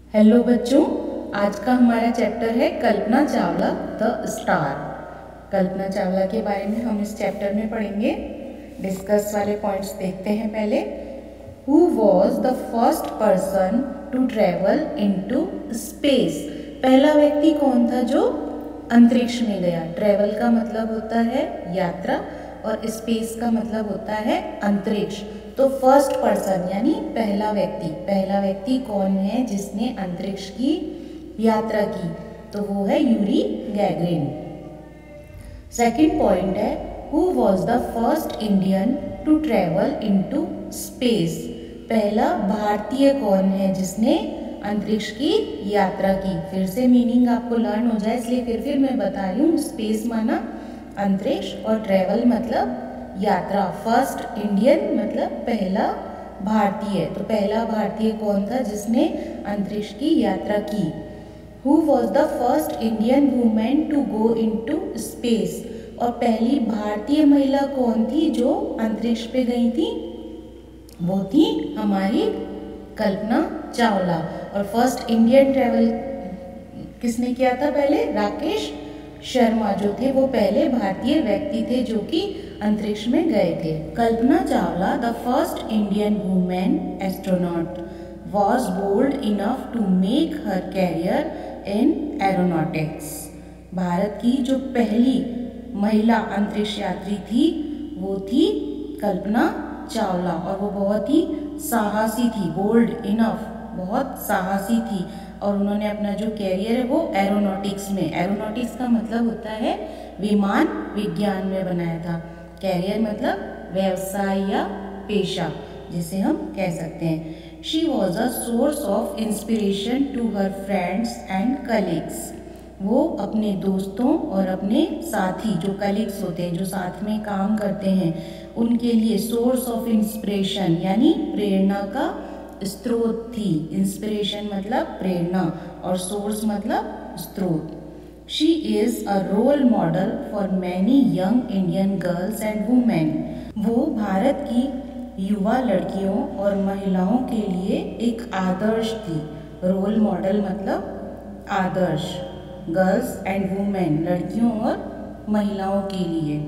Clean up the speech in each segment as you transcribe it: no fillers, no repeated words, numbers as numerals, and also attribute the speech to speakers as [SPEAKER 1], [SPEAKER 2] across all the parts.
[SPEAKER 1] Hello बच्चों, आज का हमारा चैप्टर है कल्पना चावला द स्टार। कल्पना चावला के बारे में हम इस चैप्टर में पढ़ेंगे। डिस्कस वाले पॉइंट्स देखते हैं पहले। Who was the first person to travel into space? पहला व्यक्ति कौन था जो अंतरिक्ष में गया? ट्रेवल का मतलब होता है यात्रा और स्पेस का मतलब होता है अंतरिक्ष। तो फर्स्ट पर्सन यानी पहला व्यक्ति कौन है जिसने अंतरिक्ष की यात्रा की? तो वो है यूरी गैगरिन। सेकंड पॉइंट है who was the first Indian to travel into space? पहला भारतीय कौन है जिसने अंतरिक्ष की यात्रा की? फिर से मीनिंग आपको लर्न हो जाए इसलिए फिर मैं बता रही हूँ। स्पेस माना अंतरिक्ष और ट्रेवल मतलब यात्रा। फर्स्ट इंडियन मतलब पहला भारतीय। तो पहला भारतीय कौन था जिसने अंतरिक्ष की यात्रा की? Who was the first Indian women to go into space? और पहली भारतीय महिला कौन थी जो अंतरिक्ष पे गई थी? वो थी हमारी कल्पना चावला। और फर्स्ट इंडियन ट्रेवल किसने किया था? पहले राकेश शर्मा जो थे वो पहले भारतीय व्यक्ति थे जो कि अंतरिक्ष में गए थे। Kalpana Chawla the first Indian women astronaut was bold enough to make her career in aeronautics. Bharat की जो पहली महिला अंतरिक्ष यात्री थी वो थी कल्पना चावला और वो बहुत ही साहसी थी। बोल्ड इनफ, बहुत साहसी थी और उन्होंने अपना जो कैरियर है वो एरोनॉटिक्स में, एरोनॉटिक्स का मतलब होता है विमान विज्ञान में बनाया था। कैरियर मतलब व्यवसाय या पेशा जिसे हम कह सकते हैं। She was a source of inspiration to her friends and colleagues. वो अपने दोस्तों और अपने साथी जो कलीग्स होते हैं, जो साथ में काम करते हैं, उनके लिए सोर्स ऑफ इंस्पिरेशन यानी प्रेरणा का स्रोत थी। इंस्पिरेशन मतलब प्रेरणा और सोर्स मतलब स्रोत। She is a role model for many young Indian girls and women. वो भारत की युवा लड़कियों और महिलाओं के लिए एक आदर्श थी। रोल मॉडल मतलब आदर्श। गर्ल्स एंड वुमेन, लड़कियों और महिलाओं के लिए।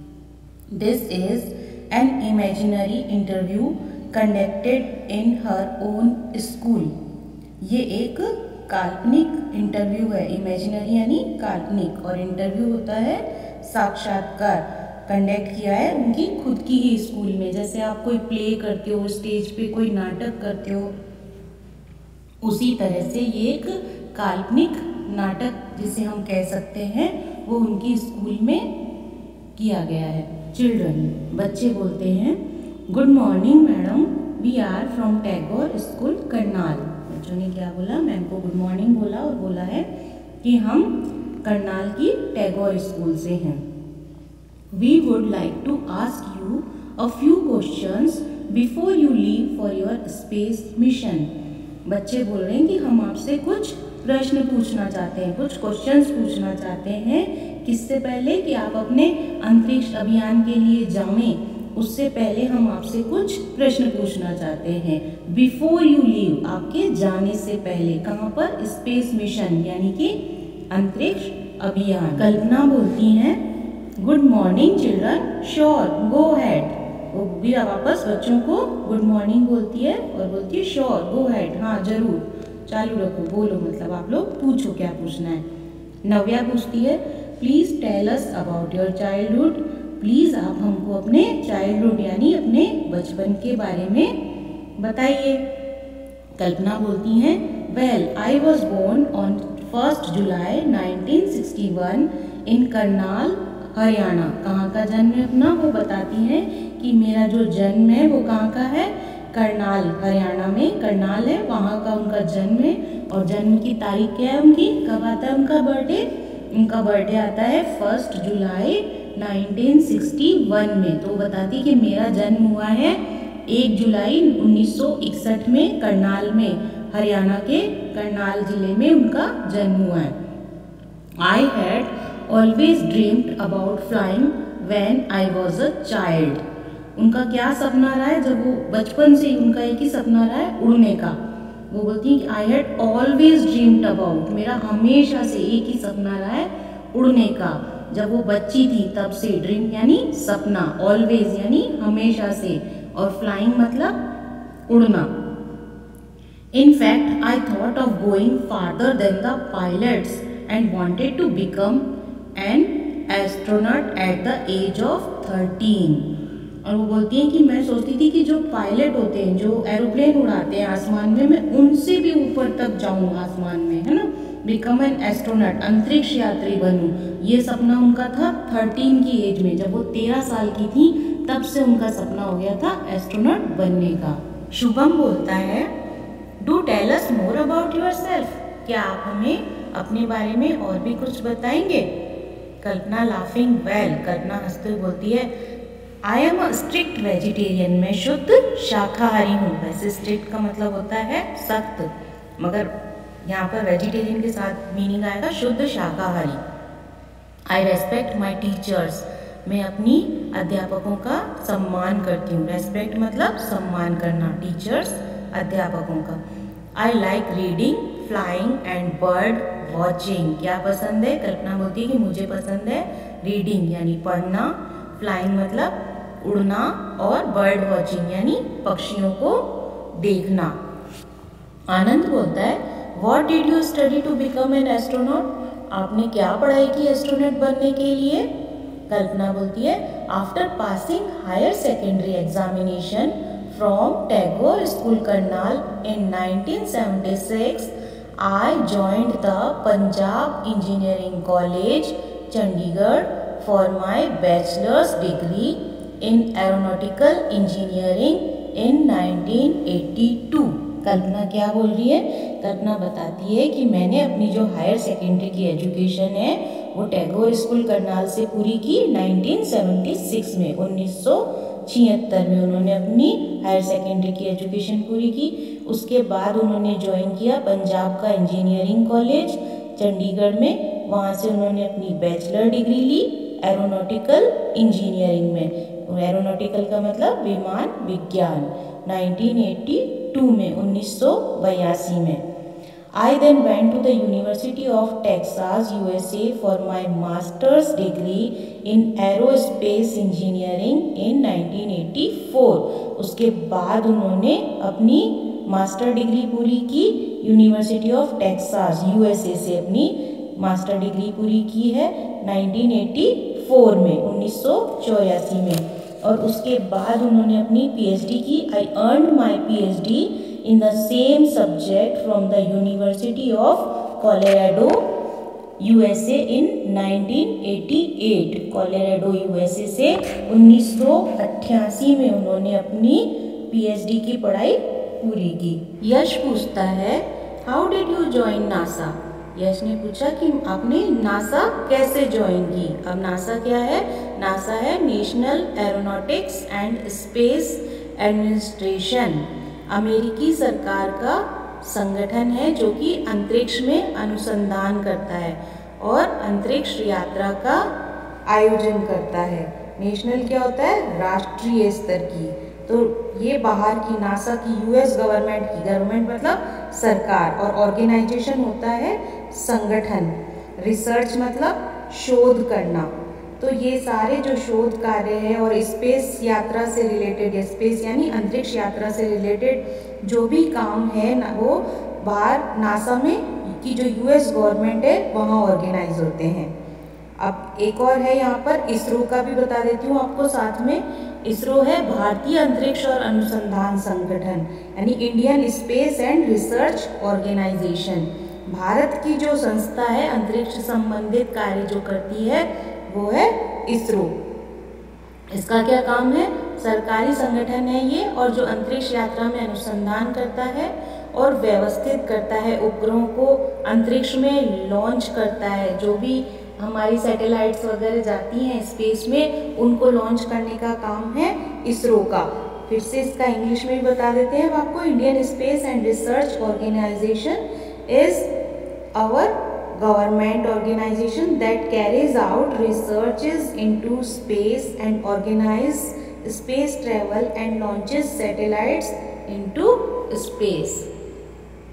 [SPEAKER 1] This is an imaginary interview conducted in her own school. ये एक काल्पनिक इंटरव्यू है। इमेजिनरी यानी काल्पनिक और इंटरव्यू होता है साक्षात्कार। कंडक्ट किया है उनकी खुद की ही स्कूल में। जैसे आप कोई प्ले करते हो, स्टेज पे कोई नाटक करते हो, उसी तरह से ये एक काल्पनिक नाटक जिसे हम कह सकते हैं वो उनकी स्कूल में किया गया है। चिल्ड्रन, बच्चे बोलते हैं good morning madam, we are from Tagore school Karnal. बच्चों ने क्या बोला? मैम को गुड मॉर्निंग बोला और बोला है कि हम करनाल की टैगोर स्कूल से हैं। We would like to ask you a few questions before you leave for your space mission. बच्चे बोल रहे हैं कि हम आपसे कुछ प्रश्न पूछना चाहते हैं, कुछ क्वेश्चंस पूछना चाहते हैं। किससे पहले? कि आप अपने अंतरिक्ष अभियान के लिए जाएं, उससे पहले हम आपसे कुछ प्रश्न पूछना चाहते हैं। बिफोर यू लीव, आपके जाने से पहले। कहाँ पर? स्पेस मिशन यानी कि अंतरिक्ष अभियान। कल्पना बोलती हैं good morning children, sure go ahead. वो भी वापस बच्चों को गुड मॉर्निंग बोलती है और बोलती है श्योर गो हेड, हाँ जरूर चालू रखो, बोलो, मतलब आप लोग पूछो क्या पूछना है। नव्या पूछती है please tell us about your childhood. Please आप हमको अपने चाइल्डहुड यानी अपने बचपन के बारे में बताइए। कल्पना बोलती हैं well I was born on 1 July 1961 in Karnal Haryana. कहाँ का जन्म है अपना? वो बताती हैं कि मेरा जो जन्म है वो कहाँ का है? करनाल, हरियाणा में करनाल है, वहाँ का उनका जन्म है। और जन्म की तारीख क्या है उनकी? कब आता है उनका बर्थडे? उनका बर्थडे आता है 1 जुलाई 1961 में। तो बताती कि मेरा जन्म हुआ है 1 जुलाई 1961 में करनाल में, हरियाणा के करनाल जिले में उनका जन्म हुआ है। I had always dreamed about flying when I was a child. उनका क्या सपना रहा है? जब वो बचपन से ही उनका एक ही सपना रहा है, उड़ने का। वो बोलती है कि I had always dreamed about, मेरा हमेशा से एक ही सपना रहा है उड़ने का। जब वो बच्ची थी तब से, ड्रीम यानी सपना, ऑलवेज यानी हमेशा से, और फ्लाइंग मतलब उड़ना। In fact, I thought of going farther than the pilots and wanted to become an astronaut at the age of 13. और वो बोलती हैं कि मैं सोचती थी कि जो पायलट होते हैं, जो एरोप्लेन उड़ाते हैं आसमान में, मैं उनसे भी ऊपर तक जाऊँ आसमान में, है ना। बिकम एन एस्ट्रोनॉट, अंतरिक्ष यात्री बनूँ, ये सपना उनका था 13 की एज में। जब वो 13 साल की थी तब से उनका सपना हो गया था एस्ट्रोनॉट बनने का। शुभम बोलता है, do tell us more about yourself, क्या आप हमें अपने बारे में और भी कुछ बताएंगे। कल्पना लाफिंग वेल, कल्पना हंसते हुए बोलती है, I am a strict vegetarian, मैं शुद्ध शाकाहारी हूँ। वैसे स्ट्रिक्ट का मतलब होता है सख्त, मगर यहाँ पर वेजिटेरियन के साथ मीनिंग आएगा शुद्ध शाकाहारी। आई रेस्पेक्ट माई टीचर्स, मैं अपनी अध्यापकों का सम्मान करती हूँ। रेस्पेक्ट मतलब सम्मान करना, टीचर्स अध्यापकों का। I like reading, flying and bird watching, क्या पसंद है। कल्पना बोलती है कि मुझे पसंद है रीडिंग यानी पढ़ना, फ्लाइंग मतलब उड़ना, और बर्ड वॉचिंग यानी पक्षियों को देखना। आनंद बोलता है, what did you study to become an astronaut, आपने क्या पढ़ाई की एस्ट्रोनॉट बनने के लिए। कल्पना बोलती है, after passing higher secondary examination from Tagore School Karnal in 1976, I joined the Punjab Engineering College, Chandigarh for my bachelor's degree in aeronautical engineering in 1982. Kalpana क्या बोल रही है। कल्पना बताती है कि मैंने अपनी जो हायर सेकेंडरी की एजुकेशन है वो टैगोर स्कूल करनाल से पूरी की 1976 में, 1976 में उन्होंने अपनी हायर सेकेंडरी की एजुकेशन पूरी की। उसके बाद उन्होंने ज्वाइन किया पंजाब का इंजीनियरिंग कॉलेज चंडीगढ़ में, वहाँ से उन्होंने अपनी बैचलर डिग्री ली एरोनॉटिकल इंजीनियरिंग में। एरोनॉटिकल का मतलब विमान विज्ञान, 1982 में, 1982 में। I then went to the University of Texas, USA for my master's degree in aerospace engineering in 1984. उसके बाद उन्होंने अपनी मास्टर डिग्री पूरी की यूनिवर्सिटी ऑफ टेक्सास USA से, अपनी मास्टर डिग्री पूरी की है 1984 में, 1984 में। और उसके बाद उन्होंने अपनी PhD की। I earned my PhD in the same subject from the University of Colorado, USA in 1988. Colorado USA से 1988 में उन्होंने अपनी PhD की पढ़ाई पूरी की। यश पूछता है, how did you join NASA. Yash ने पूछा कि आपने नासा कैसे ज्वाइन की। अब नासा क्या है। नासा है National Aeronautics and Space Administration, अमेरिकी सरकार का संगठन है जो कि अंतरिक्ष में अनुसंधान करता है और अंतरिक्ष यात्रा का आयोजन करता है। नेशनल क्या होता है, राष्ट्रीय स्तर की। तो ये बाहर की नासा की US गवर्नमेंट की, गवर्नमेंट मतलब सरकार, और ऑर्गेनाइजेशन होता है संगठन। रिसर्च मतलब शोध करना। तो ये सारे जो शोध कार्य है और स्पेस यात्रा से रिलेटेड, स्पेस यानी अंतरिक्ष यात्रा से रिलेटेड जो भी काम है ना, वो बाहर नासा में की जो US गवर्नमेंट है वहाँ ऑर्गेनाइज होते हैं। अब एक और है यहाँ पर इसरो का भी बता देती हूँ आपको साथ में। इसरो है भारतीय अंतरिक्ष और अनुसंधान संगठन, यानी Indian Space and Research Organisation. Bharat की जो संस्था है अंतरिक्ष संबंधित कार्य जो करती है वो है इसरो। इसका क्या काम है, सरकारी संगठन है ये, और जो अंतरिक्ष यात्रा में अनुसंधान करता है और व्यवस्थित करता है, उपग्रहों को अंतरिक्ष में लॉन्च करता है। जो भी हमारी सैटेलाइट्स वगैरह जाती हैं स्पेस में, उनको लॉन्च करने का काम है इसरो का। फिर से इसका इंग्लिश में भी बता देते हैं आपको। Indian Space and Research Organisation is our government organization that carries out researches into space and organize space travel and launches satellites into space.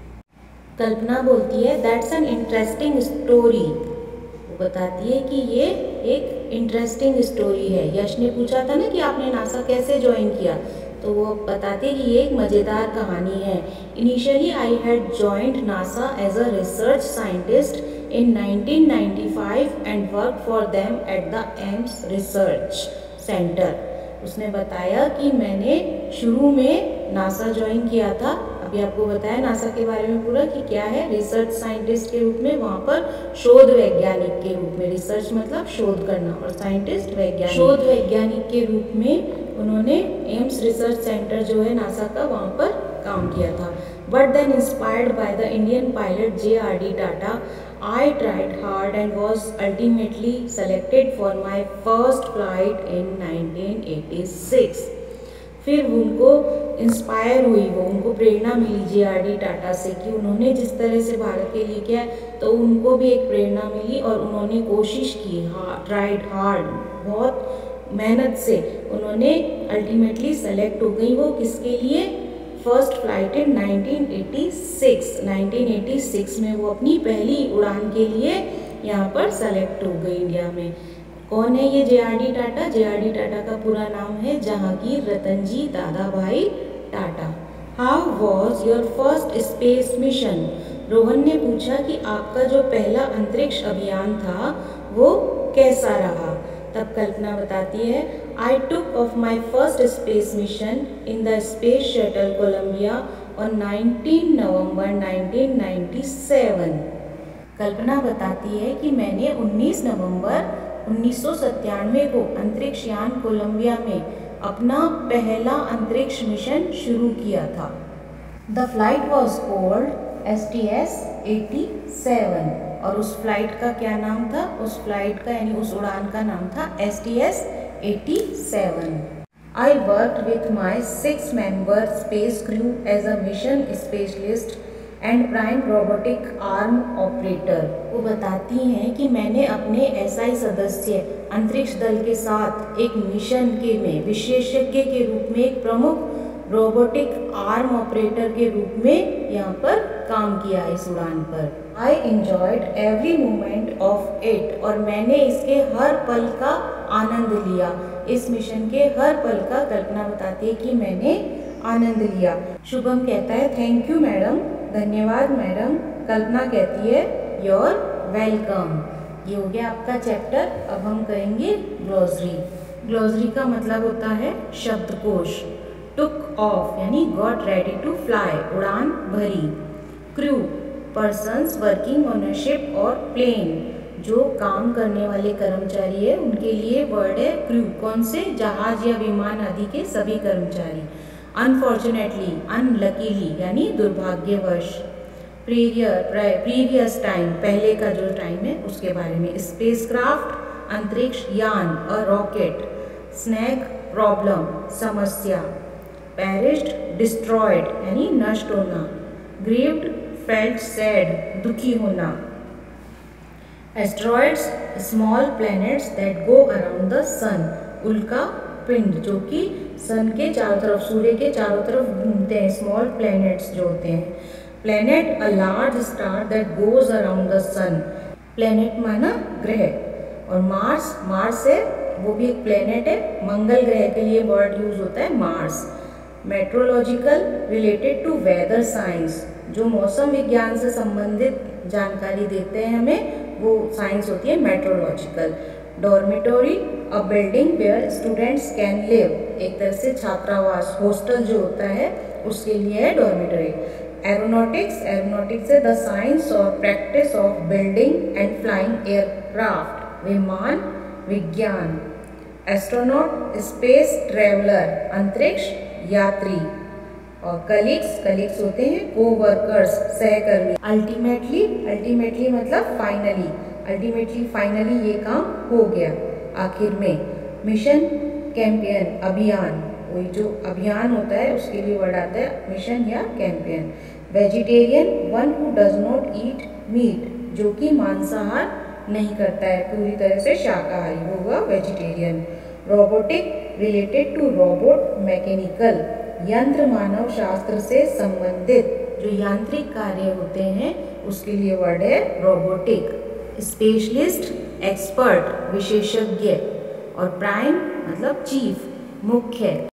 [SPEAKER 1] Kalpana बोलती है दैट्स एन इंटरेस्टिंग स्टोरी। वो बताती है कि ये एक इंटरेस्टिंग स्टोरी है। यश ने पूछा था ना कि आपने नासा कैसे ज्वाइन किया, तो वो बताते हैं कि ये एक मज़ेदार कहानी है। Initially I had joined NASA as a research scientist in 1995 and worked for them at the Ames Research Center। उसने बताया कि मैंने शुरू में नासा ज्वाइन किया था। अभी आपको बताया नासा के बारे में पूरा कि क्या है, रिसर्च साइंटिस्ट के रूप में, वहाँ पर शोध वैज्ञानिक के रूप में। रिसर्च मतलब शोध करना और साइंटिस्ट वैज्ञानिक। शोध वैज्ञानिक के रूप में उन्होंने एम्स रिसर्च सेंटर जो है नासा का, वहाँ पर काम किया था। But then inspired by the Indian pilot JRD Tata I tried hard and was ultimately selected for my first flight in 1986। फिर उनको इंस्पायर हुई, वो उनको प्रेरणा मिली JRD टाटा से कि उन्होंने जिस तरह से भारत के लिए किया, तो उनको भी एक प्रेरणा मिली और उन्होंने कोशिश की, ट्राइड हार्ड, बहुत मेहनत से उन्होंने अल्टीमेटली सेलेक्ट हो गई। वो किसके लिए? फर्स्ट फ्लाइट इन 1986 में वो अपनी पहली उड़ान के लिए यहाँ पर सेलेक्ट हो गई इंडिया में। कौन है ये JRD टाटा? JRD टाटा का पूरा नाम है Jahangir Ratanji Dadabhai Tata. How was your first space mission? Rohan ने पूछा कि आपका जो पहला अंतरिक्ष अभियान था वो कैसा रहा? तब कल्पना बताती है I took off my first space mission in the Space Shuttle Columbia on 19 नवंबर 1997। कल्पना बताती है कि मैंने 19 नवंबर 1997 को अंतरिक्ष यान कोलंबिया में अपना पहला अंतरिक्ष मिशन शुरू किया था। The flight was called STS-87 और उस फ्लाइट का क्या नाम था? उस फ्लाइट का यानी उस उड़ान का नाम था STS-87। I worked with my 6-member space crew as a mission specialist and prime robotic arm operator। वो बताती हैं कि मैंने अपने SI सदस्य अंतरिक्ष दल के साथ एक मिशन के में विशेषज्ञ के रूप में एक प्रमुख रोबोटिक आर्म ऑपरेटर के रूप में यहाँ पर काम किया इस उड़ान पर। I enjoyed every moment of it और मैंने इसके हर पल का आनंद लिया। इस मिशन के हर पल का कल्पना बताती है कि मैंने आनंद लिया। शुभम कहता है थैंक यू मैडम, धन्यवाद मैडम। कल्पना कहती है योर वेलकम। ये हो गया आपका चैप्टर। अब हम करेंगे ग्लोसरी। ग्लोसरी का मतलब होता है शब्दकोश। टुक ऑफ यानी गॉट रेडी टू फ्लाई, उड़ान भरी। Crew persons working on a ship or plane, जो काम करने वाले कर्मचारी है उनके लिए वर्ड है क्रू। कौन से? जहाज या विमान आदि के सभी कर्मचारी। अनफॉर्चुनेटली, अनलकीली यानी दुर्भाग्यवश। प्रीवियस टाइम, पहले का जो टाइम है उसके बारे में। स्पेसक्राफ्ट अंतरिक्ष यान, अ रॉकेट। स्नैक प्रॉब्लम समस्या। पेरिश्ड डिस्ट्रॉयड यानी नष्ट होना। ग्रीव्ड फेल्ट सैड दुखी होना। Asteroids small planets that go around the sun, उल्का पिंड जो कि सन के चारों तरफ, सूर्य के चारों तरफ घूमते हैं, स्मॉल प्लैनेट्स जो होते हैं। Planet a large star that goes around the sun, planet माना ग्रह। और मार्स, मार्स है वो भी एक प्लैनेट है, मंगल ग्रह के लिए वर्ड यूज होता है Mars. Meteorological related to weather science, जो मौसम विज्ञान से संबंधित जानकारी देते हैं हमें, वो साइंस होती है meteorological. Dormitory a building where students can live, एक तरह से छात्रावास, हॉस्टल जो होता है उसके लिए है डॉर्मिटोरी। एरोनॉटिक्स, एरोनॉटिक्स है द साइंस और practice of building and flying aircraft, विमान विज्ञान। एस्ट्रोनॉट स्पेस ट्रेवलर, अंतरिक्ष यात्री। और कलीग्स, कलीग्स होते हैं कोवर्कर्स, सहकर्मी। अल्टीमेटली, अल्टीमेटली मतलब फाइनली, अल्टीमेटली फाइनली ये काम हो गया आखिर में। मिशन कैंपेन अभियान, वही जो अभियान होता है उसके लिए वर्ड आता है मिशन या campaign. Vegetarian one who does not eat meat, जो कि मांसाहार नहीं करता है, पूरी तरह से शाकाहारी होगा vegetarian. Robotic related to robot mechanical, यंत्र मानव शास्त्र से संबंधित। जो यांत्रिक कार्य होते हैं उसके लिए वर्ड है रोबोटिक। स्पेशलिस्ट एक्सपर्ट विशेषज्ञ, और प्राइम मतलब चीफ मुख्य।